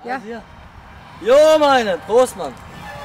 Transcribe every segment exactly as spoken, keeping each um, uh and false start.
Ja. Jo, meine. Prost, Mann.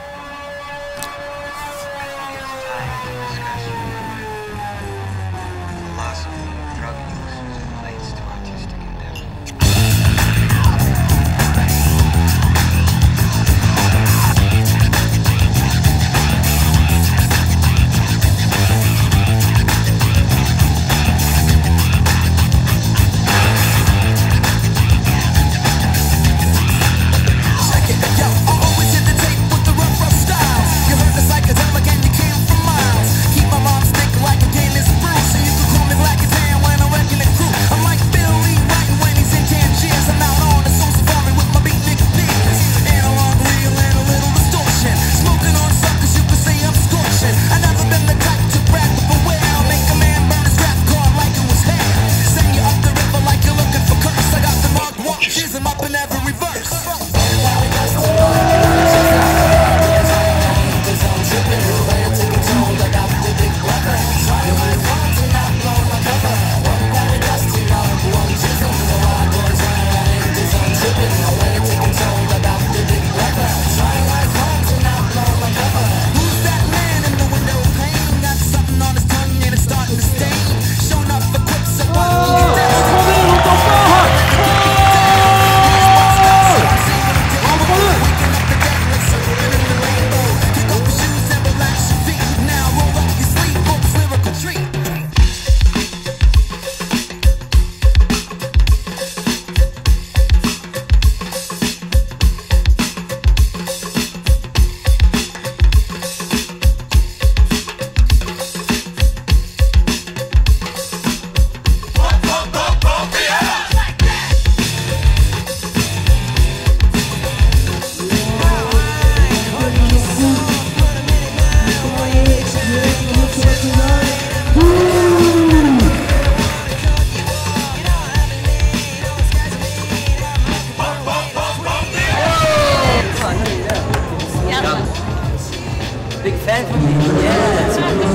Big fan von dir. Yeah.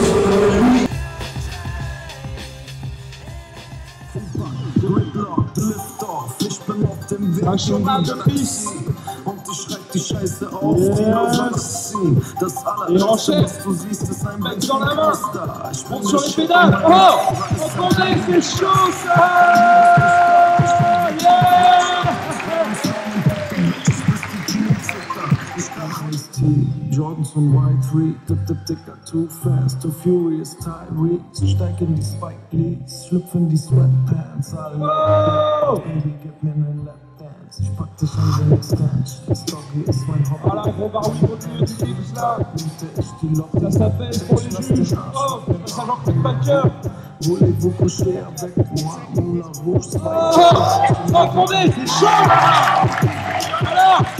Ich bin auf dem Weg schon Galaxie und ich schreib die Scheiße auf, yes. Die Galaxie. Das allererste, was du siehst, ist ein Benzinkaster. Ich bin schon im Pedal. Oh! Und von nächste Schuss! Jordans und Y drei, dip dip dicker, too fast, too furious, Tyrese. Steig in die Spike Lees, schlüpf in die Sweatpants, alle oh. Baby, gib mir nen Lapdance, ich pack dich an den Extension, das Doggy ist mein Hobby. Alter, Bro, warum produziert die Schlag? Biete ich die Lobby, das ist der Fels, ich lass dich auf, das ist ja noch mit mein Jörg. Voulez-vous coucher avec moi, Moulin Rouge, Spike? Oh, oh, oh, oh, oh, oh,